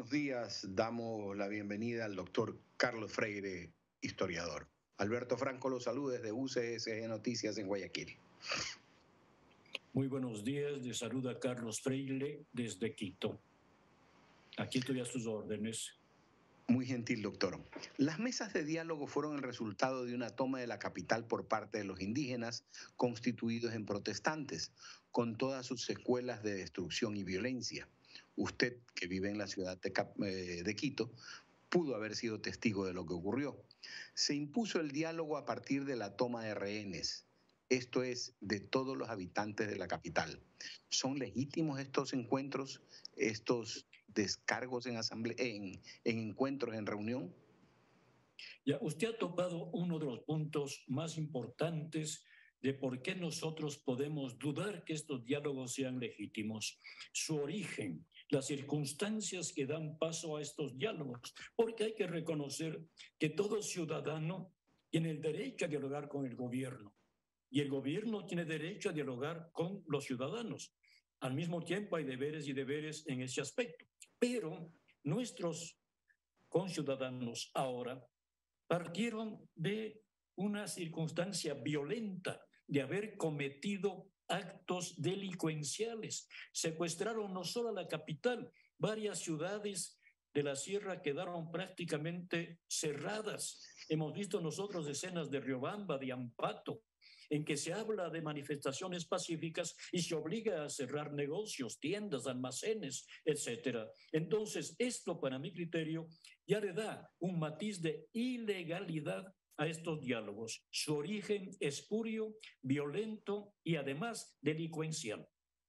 buenos días. Damos la bienvenida al doctor Carlos Freire, historiador. Alberto Franco los saluda desde UCSG Noticias en Guayaquil. Muy buenos días, les saluda Carlos Freire desde Quito. Aquí estoy a sus órdenes. Muy gentil, doctor. Las mesas de diálogo fueron el resultado de una toma de la capital por parte de los indígenas constituidos en protestantes, con todas sus secuelas de destrucción y violencia. Usted, que vive en la ciudad de Quito, pudo haber sido testigo de lo que ocurrió. Se impuso el diálogo a partir de la toma de rehenes, esto es, de todos los habitantes de la capital. ¿Son legítimos estos encuentros, estos descargos en encuentros, en reunión? Ya, usted ha tocado uno de los puntos más importantes de por qué nosotros podemos dudar que estos diálogos sean legítimos. Su origen, las circunstancias que dan paso a estos diálogos, porque hay que reconocer que todo ciudadano tiene el derecho a dialogar con el gobierno y el gobierno tiene derecho a dialogar con los ciudadanos. Al mismo tiempo hay deberes y deberes en ese aspecto, pero nuestros conciudadanos ahora partieron de una circunstancia violenta de haber cometido actos delincuenciales. Secuestraron no solo a la capital, varias ciudades de la sierra quedaron prácticamente cerradas. Hemos visto nosotros escenas de Riobamba, de Ampato, en que se habla de manifestaciones pacíficas y se obliga a cerrar negocios, tiendas, almacenes, etcétera. Entonces, esto, para mi criterio, ya le da un matiz de ilegalidad a estos diálogos. Su origen espurio, violento y además delincuencial.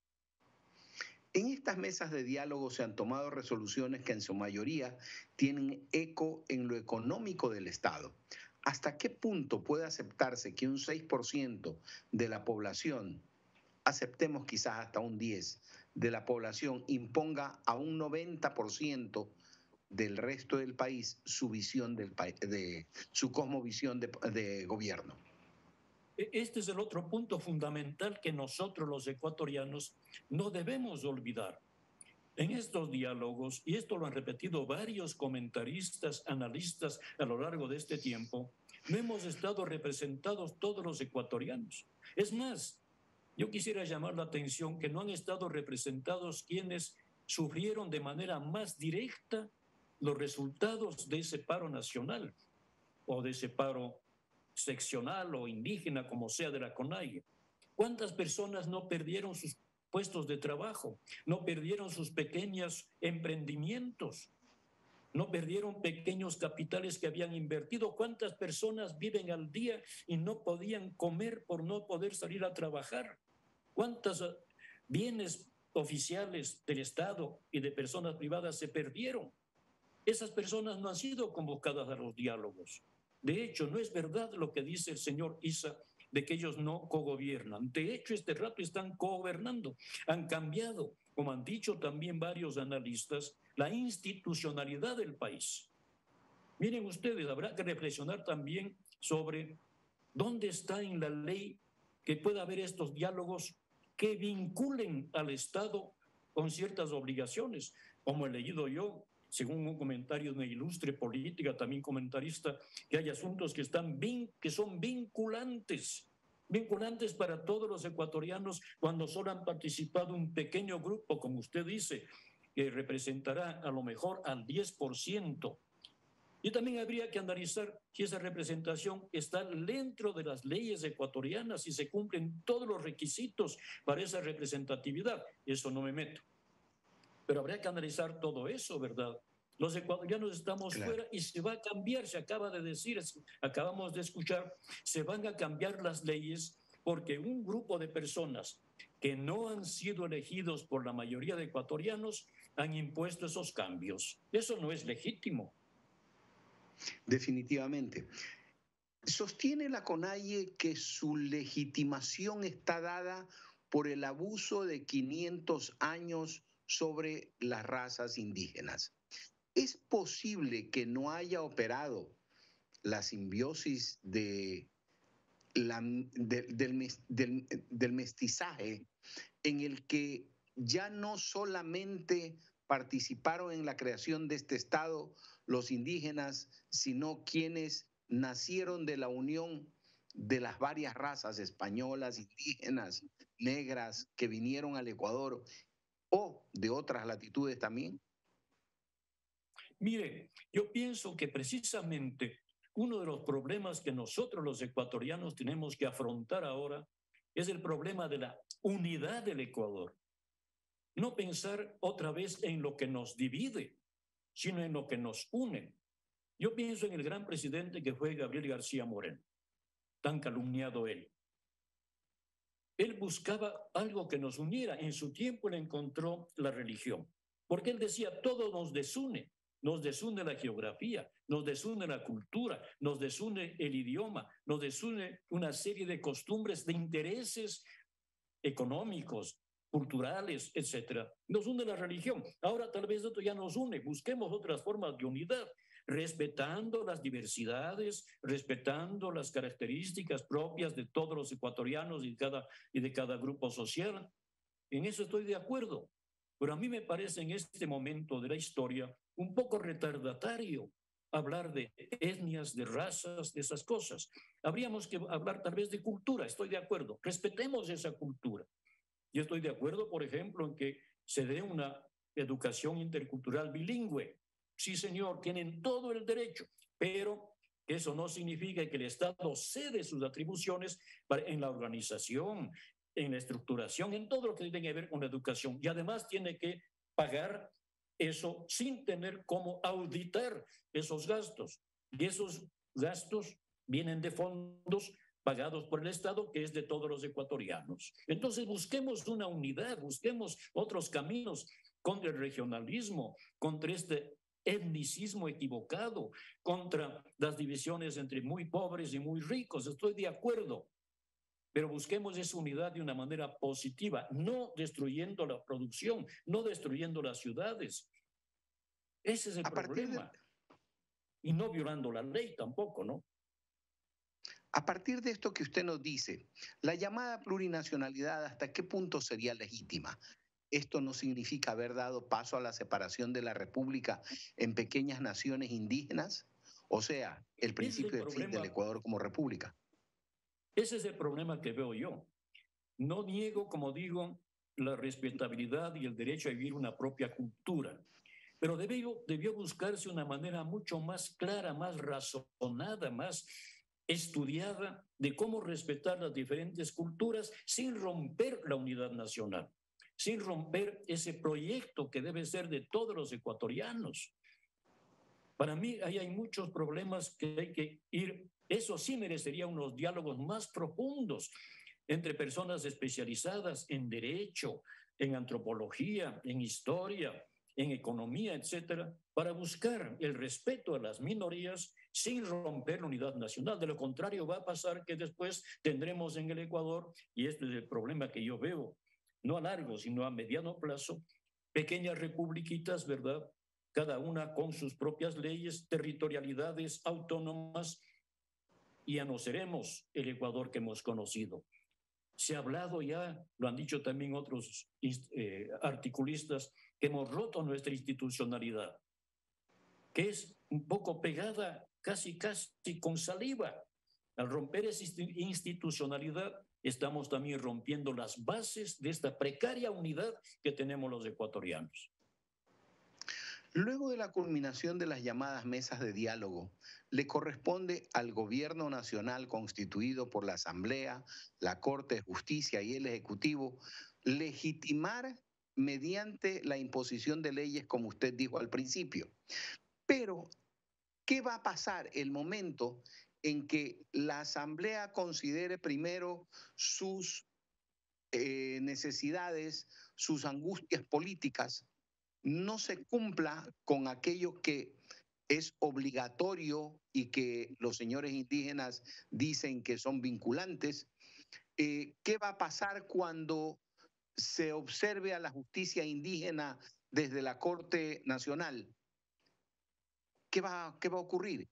En estas mesas de diálogo se han tomado resoluciones que en su mayoría tienen eco en lo económico del Estado. ¿Hasta qué punto puede aceptarse que un 6% de la población, aceptemos quizás hasta un 10% de la población, imponga a un 90% del resto del país su visión del país, de su cosmovisión de gobierno? Este es el otro punto fundamental que nosotros los ecuatorianos no debemos olvidar. En estos diálogos, y esto lo han repetido varios comentaristas, analistas a lo largo de este tiempo, no hemos estado representados todos los ecuatorianos. Es más, yo quisiera llamar la atención que no han estado representados quienes sufrieron de manera más directa los resultados de ese paro nacional o de ese paro seccional o indígena, como sea, de la CONAIE. ¿Cuántas personas no perdieron sus puestos de trabajo, no perdieron sus pequeños emprendimientos, no perdieron pequeños capitales que habían invertido? ¿Cuántas personas viven al día y no podían comer por no poder salir a trabajar? ¿Cuántos bienes oficiales del Estado y de personas privadas se perdieron? Esas personas no han sido convocadas a los diálogos. De hecho, no es verdad lo que dice el señor Issa de que ellos no cogobiernan. De hecho, este rato están cogobernando. Han cambiado, como han dicho también varios analistas, la institucionalidad del país. Miren ustedes, habrá que reflexionar también sobre dónde está en la ley que pueda haber estos diálogos que vinculen al Estado con ciertas obligaciones. Como he leído yo, según un comentario de una ilustre política, también comentarista, que hay asuntos que son vinculantes para todos los ecuatorianos cuando solo han participado un pequeño grupo, como usted dice, que representará a lo mejor al 10%. Y también habría que analizar si esa representación está dentro de las leyes ecuatorianas, si se cumplen todos los requisitos para esa representatividad. Eso no me meto. Pero habría que analizar todo eso, ¿verdad? Los ecuatorianos estamos fuera y se va a cambiar, se acaba de decir, acabamos de escuchar, se van a cambiar las leyes porque un grupo de personas que no han sido elegidos por la mayoría de ecuatorianos han impuesto esos cambios. Eso no es legítimo. Definitivamente. Sostiene la CONAIE que su legitimación está dada por el abuso de 500 años sobre las razas indígenas. ¿Es posible que no haya operado la simbiosis del mestizaje en el que ya no solamente participaron en la creación de este Estado los indígenas, sino quienes nacieron de la unión de las varias razas españolas, indígenas, negras, que vinieron al Ecuador o de otras latitudes también? Mire, yo pienso que precisamente uno de los problemas que nosotros los ecuatorianos tenemos que afrontar ahora es el problema de la unidad del Ecuador. No pensar otra vez en lo que nos divide, sino en lo que nos une. Yo pienso en el gran presidente que fue Gabriel García Moreno, tan calumniado él. Él buscaba algo que nos uniera. En su tiempo él encontró la religión, porque él decía, todo nos desune la geografía, nos desune la cultura, nos desune el idioma, nos desune una serie de costumbres, de intereses económicos, culturales, etcétera. Nos une la religión. Ahora tal vez esto ya nos une. Busquemos otras formas de unidad, respetando las diversidades, respetando las características propias de todos los ecuatorianos y de cada grupo social. En eso estoy de acuerdo. Pero a mí me parece en este momento de la historia un poco retardatario hablar de etnias, de razas, de esas cosas. Habríamos que hablar tal vez de cultura, estoy de acuerdo. Respetemos esa cultura. Yo estoy de acuerdo, por ejemplo, en que se dé una educación intercultural bilingüe. Sí, señor, tienen todo el derecho, pero eso no significa que el Estado cede sus atribuciones en la organización, en la estructuración, en todo lo que tiene que ver con la educación. Y además tiene que pagar eso sin tener cómo auditar esos gastos. Y esos gastos vienen de fondos pagados por el Estado, que es de todos los ecuatorianos. Entonces busquemos una unidad, busquemos otros caminos contra el regionalismo, contra este etnicismo equivocado, contra las divisiones entre muy pobres y muy ricos. Estoy de acuerdo, pero busquemos esa unidad de una manera positiva, no destruyendo la producción, no destruyendo las ciudades. Ese es el problema. Y no violando la ley tampoco, ¿no? A partir de esto que usted nos dice, la llamada plurinacionalidad, ¿hasta qué punto sería legítima? ¿Esto no significa haber dado paso a la separación de la República en pequeñas naciones indígenas? O sea, el principio del fin del Ecuador como república. Ese es el problema que veo yo. No niego, como digo, la respetabilidad y el derecho a vivir una propia cultura, pero debió buscarse una manera mucho más clara, más razonada, más estudiada de cómo respetar las diferentes culturas sin romper la unidad nacional, sin romper ese proyecto que debe ser de todos los ecuatorianos. Para mí ahí hay muchos problemas que hay que ir. Eso sí merecería unos diálogos más profundos entre personas especializadas en derecho, en antropología, en historia, en economía, etcétera, para buscar el respeto a las minorías sin romper la unidad nacional. De lo contrario, va a pasar que después tendremos en el Ecuador, y este es el problema que yo veo, no a largo, sino a mediano plazo, pequeñas republiquitas, ¿verdad? Cada una con sus propias leyes, territorialidades autónomas, y ya no seremos el Ecuador que hemos conocido. Se ha hablado ya, lo han dicho también otros articulistas, que hemos roto nuestra institucionalidad, que es un poco pegada casi con saliva. Al romper esa institucionalidad, estamos también rompiendo las bases de esta precaria unidad que tenemos los ecuatorianos. Luego de la culminación de las llamadas mesas de diálogo, le corresponde al Gobierno Nacional constituido por la Asamblea, la Corte de Justicia y el Ejecutivo legitimar mediante la imposición de leyes, como usted dijo al principio. Pero, ¿qué va a pasar el momento en que la Asamblea considere primero sus necesidades, sus angustias políticas, no se cumpla con aquello que es obligatorio y que los señores indígenas dicen que son vinculantes? ¿Qué va a pasar cuando se observe a la justicia indígena desde la Corte Nacional? ¿Qué va a ocurrir?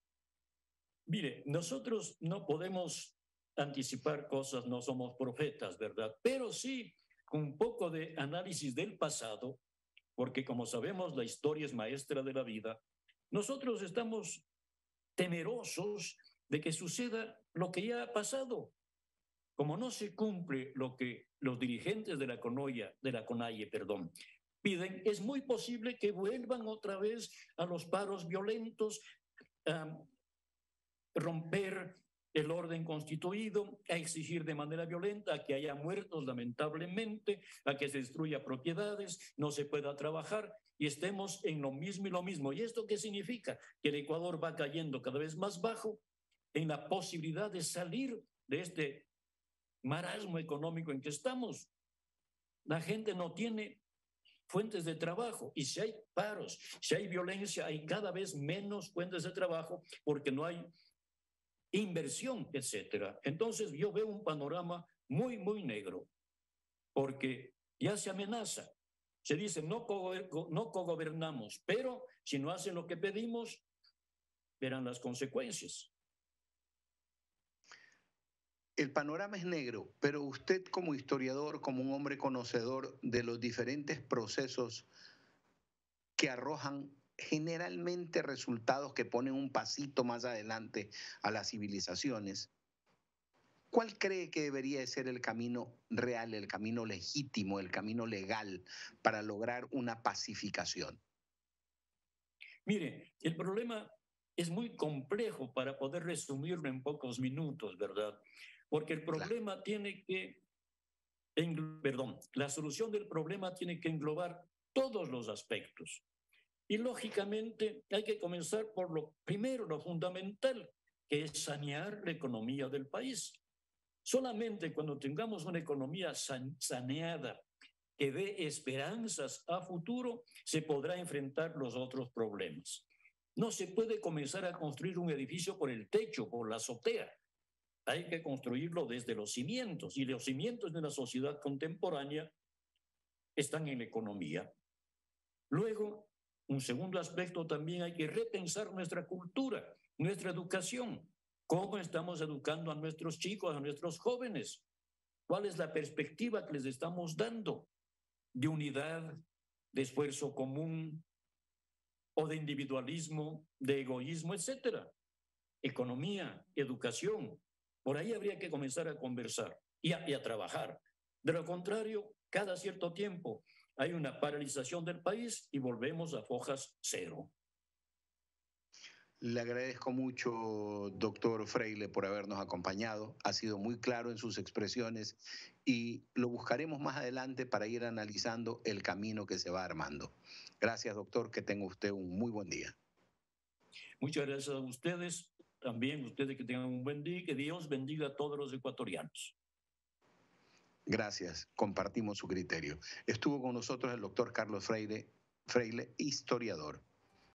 Mire, nosotros no podemos anticipar cosas, no somos profetas, ¿verdad? Pero sí, con un poco de análisis del pasado, porque como sabemos, la historia es maestra de la vida. Nosotros estamos temerosos de que suceda lo que ya ha pasado. Como no se cumple lo que los dirigentes de la CONAIE, piden, es muy posible que vuelvan otra vez a los paros violentos, a romper el orden constituido, a exigir de manera violenta, a que haya muertos lamentablemente, a que se destruya propiedades, no se pueda trabajar y estemos en lo mismo y lo mismo. ¿Y esto qué significa? Que el Ecuador va cayendo cada vez más bajo en la posibilidad de salir de este marasmo económico en que estamos. La gente no tiene fuentes de trabajo y si hay paros, si hay violencia, hay cada vez menos fuentes de trabajo porque no hay inversión, etcétera. Entonces yo veo un panorama muy, muy negro porque ya se amenaza. Se dice, no cogobernamos, pero si no hacen lo que pedimos, verán las consecuencias. El panorama es negro, pero usted como historiador, como un hombre conocedor de los diferentes procesos que arrojan generalmente resultados que ponen un pasito más adelante a las civilizaciones, ¿cuál cree que debería ser el camino real, el camino legítimo, el camino legal para lograr una pacificación? Mire, el problema es muy complejo para poder resumirlo en pocos minutos, ¿verdad? Porque el problema tiene que, la solución del problema tiene que englobar todos los aspectos. Y lógicamente hay que comenzar por lo primero, lo fundamental, que es sanear la economía del país. Solamente cuando tengamos una economía saneada, que dé esperanzas a futuro, se podrá enfrentar los otros problemas. No se puede comenzar a construir un edificio por el techo, por la azotea. Hay que construirlo desde los cimientos, y los cimientos de una sociedad contemporánea están en la economía. Luego, un segundo aspecto, también hay que repensar nuestra cultura, nuestra educación. ¿Cómo estamos educando a nuestros chicos, a nuestros jóvenes? ¿Cuál es la perspectiva que les estamos dando de unidad, de esfuerzo común o de individualismo, de egoísmo, etcétera? Economía, educación. Por ahí habría que comenzar a conversar y a trabajar. De lo contrario, cada cierto tiempo hay una paralización del país y volvemos a fojas cero. Le agradezco mucho, doctor Freile, por habernos acompañado. Ha sido muy claro en sus expresiones y lo buscaremos más adelante para ir analizando el camino que se va armando. Gracias, doctor. Que tenga usted un muy buen día. Muchas gracias a ustedes. También ustedes que tengan un buen día y que Dios bendiga a todos los ecuatorianos. Gracias. Compartimos su criterio. Estuvo con nosotros el doctor Carlos Freile, historiador.